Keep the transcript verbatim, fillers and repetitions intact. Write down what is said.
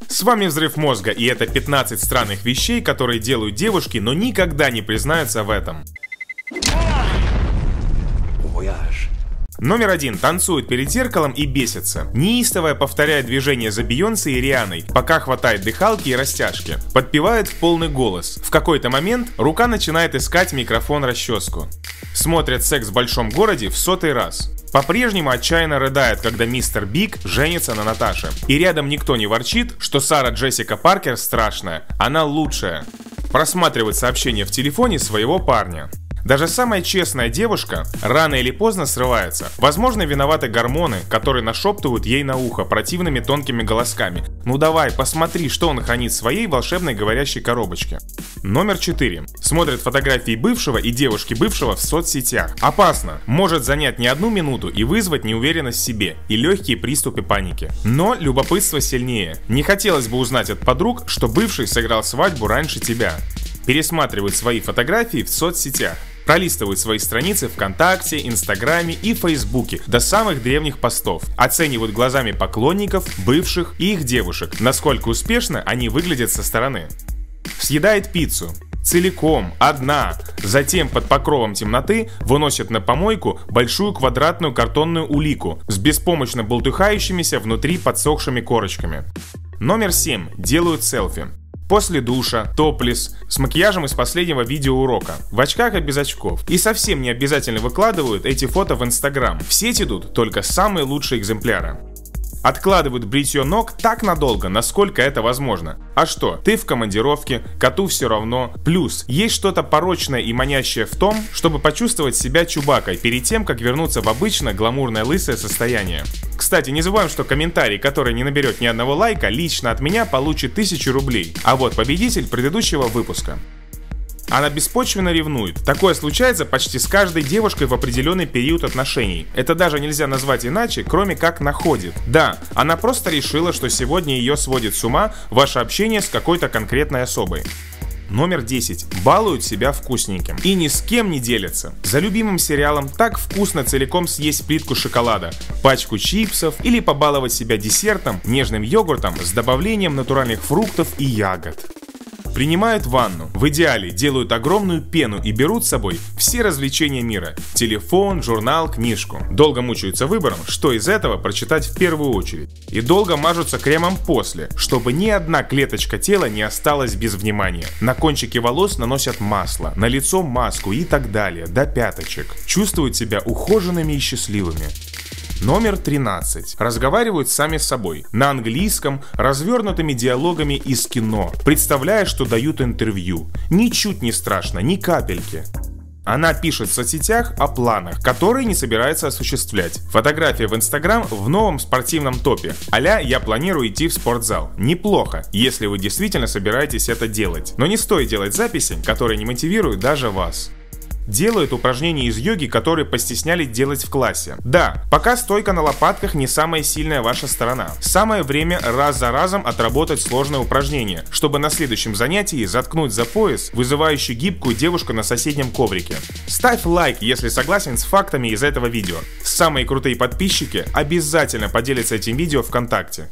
С вами Взрыв Мозга, и это пятнадцать странных вещей, которые делают девушки, но никогда не признаются в этом. Номер один. Танцует перед зеркалом и бесится. Неистово повторяет движения за Бейонсе и Рианой, пока хватает дыхалки и растяжки. Подпевает в полный голос. В какой-то момент рука начинает искать микрофон-расческу. Смотрят «Секс в большом городе» в сотый раз. По-прежнему отчаянно рыдает, когда мистер Биг женится на Наташе. И рядом никто не ворчит, что Сара Джессика Паркер страшная. Она лучшая. Просматривает сообщения в телефоне своего парня. Даже самая честная девушка рано или поздно срывается. Возможно, виноваты гормоны, которые нашептывают ей на ухо противными тонкими голосками. Ну давай, посмотри, что он хранит в своей волшебной говорящей коробочке. Номер четыре. Смотрит фотографии бывшего и девушки бывшего в соцсетях. Опасно. Может занять не одну минуту и вызвать неуверенность в себе и легкие приступы паники. Но любопытство сильнее. Не хотелось бы узнать от подруг, что бывший сыграл свадьбу раньше тебя. Пересматривают свои фотографии в соцсетях. Пролистывают свои страницы ВКонтакте, Инстаграме и Фейсбуке до самых древних постов. Оценивают глазами поклонников, бывших и их девушек, насколько успешно они выглядят со стороны. Съедает пиццу. Целиком, одна. Затем под покровом темноты выносят на помойку большую квадратную картонную улику с беспомощно болтыхающимися внутри подсохшими корочками. Номер семь. Делают селфи. После душа, топлес, с макияжем из последнего видеоурока, в очках и без очков. И совсем не обязательно выкладывают эти фото в Инстаграм. В сеть идут только самые лучшие экземпляры. Откладывают бритье ног так надолго, насколько это возможно. А что, ты в командировке, коту все равно. Плюс, есть что-то порочное и манящее в том, чтобы почувствовать себя Чубакой перед тем, как вернуться в обычное гламурное лысое состояние. Кстати, не забываем, что комментарий, который не наберет ни одного лайка, лично от меня получит тысячу рублей. А вот победитель предыдущего выпуска. Она беспочвенно ревнует. Такое случается почти с каждой девушкой в определенный период отношений. Это даже нельзя назвать иначе, кроме как находит. Да, она просто решила, что сегодня ее сводит с ума ваше общение с какой-то конкретной особой. Номер десять. Балуют себя вкусненьким. И ни с кем не делятся. За любимым сериалом так вкусно целиком съесть плитку шоколада, пачку чипсов или побаловать себя десертом, нежным йогуртом с добавлением натуральных фруктов и ягод. Принимают ванну. В идеале делают огромную пену и берут с собой все развлечения мира. Телефон, журнал, книжку. Долго мучаются выбором, что из этого прочитать в первую очередь. И долго мажутся кремом после, чтобы ни одна клеточка тела не осталась без внимания. На кончики волос наносят масло, на лицо маску и так далее, до пяточек. Чувствуют себя ухоженными и счастливыми. Номер тринадцать. Разговаривают сами с собой. На английском, развернутыми диалогами из кино, представляя, что дают интервью. Ничуть не страшно, ни капельки. Она пишет в соцсетях о планах, которые не собирается осуществлять. Фотография в Инстаграм в новом спортивном топе. А-ля «Я планирую идти в спортзал». Неплохо, если вы действительно собираетесь это делать. Но не стоит делать записи, которые не мотивируют даже вас. Делают упражнения из йоги, которые постеснялись делать в классе. Да, пока стойка на лопатках не самая сильная ваша сторона. Самое время раз за разом отработать сложное упражнение, чтобы на следующем занятии заткнуть за пояс вызывающую гибкую девушку на соседнем коврике. Ставь лайк, если согласен с фактами из этого видео. Самые крутые подписчики обязательно поделятся этим видео ВКонтакте.